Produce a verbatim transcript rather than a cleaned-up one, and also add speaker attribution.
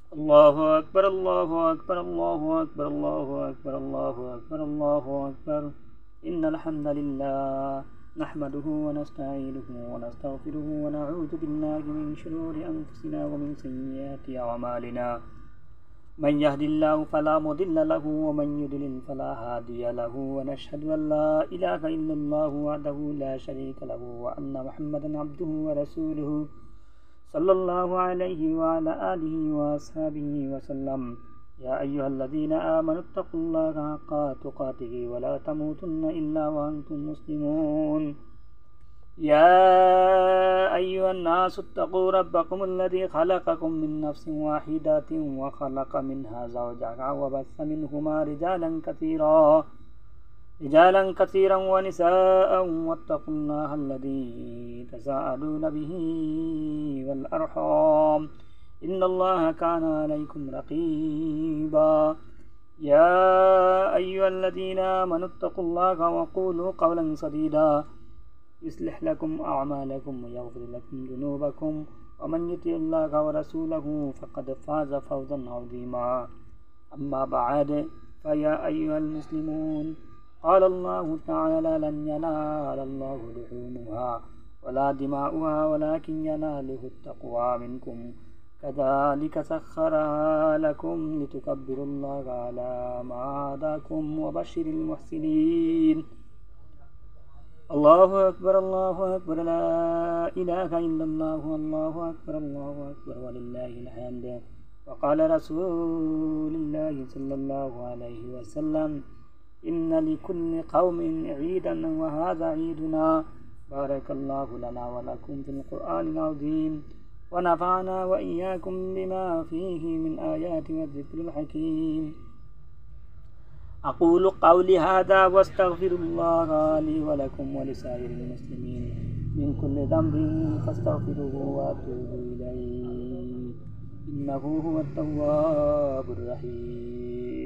Speaker 1: الله أكبر الله أكبر الله أكبر الله أكبر الله أكبر الله أكبر إن الحمد لله نحمده ونستعينه ونستغفره ونعوذ بالله من شرور أنفسنا ومن سيئات أعمالنا من يهد الله فلا مضل له ومن يضلل فلا هادي له ونشهد أن لا إله إلا الله وحده لا شريك له وأن محمدا عبده ورسوله صلى الله عليه وعلى آله وأصحابه وسلم يا أيها الذين آمنوا اتقوا الله حق تقاته ولا تموتن إلا وأنتم مسلمون يا أيها الناس اتقوا ربكم الذي خلقكم من نفس واحدة وخلق منها زوجها وبث منهما رجالا كثيرا رجالا كثيرا ونساء واتقوا الله الذي تساءلون به والأرحام إن الله كان عليكم رقيبا يا أيها الذين آمنوا اتقوا الله وقولوا قولا سديدا يصلح لكم أعمالكم ويغفر لكم ذنوبكم ومن يطع الله ورسوله فقد فاز فوزا عظيما أما بعد فيا أيها المسلمون قال الله تعالى لن ينال الله لحومها ولا دماؤها ولكن يناله التقوى منكم كذلك سخرها لكم لتكبروا الله على ما هداكم وبشر المحسنين الله أكبر الله أكبر لا إله إلا الله الله أكبر الله أكبر ولله الحمد وقال رسول الله صلى الله عليه وسلم إن لكل قوم عيدا وهذا عيدنا بارك الله لنا ولكم في القرآن العظيم ونفعنا وإياكم بما فيه من آيات والذكر الحكيم أقول قولي هذا واستغفر الله لي ولكم ولسائر المسلمين من كل ذنب فاستغفروه وأتوبوا إليه إنه هو التواب الرحيم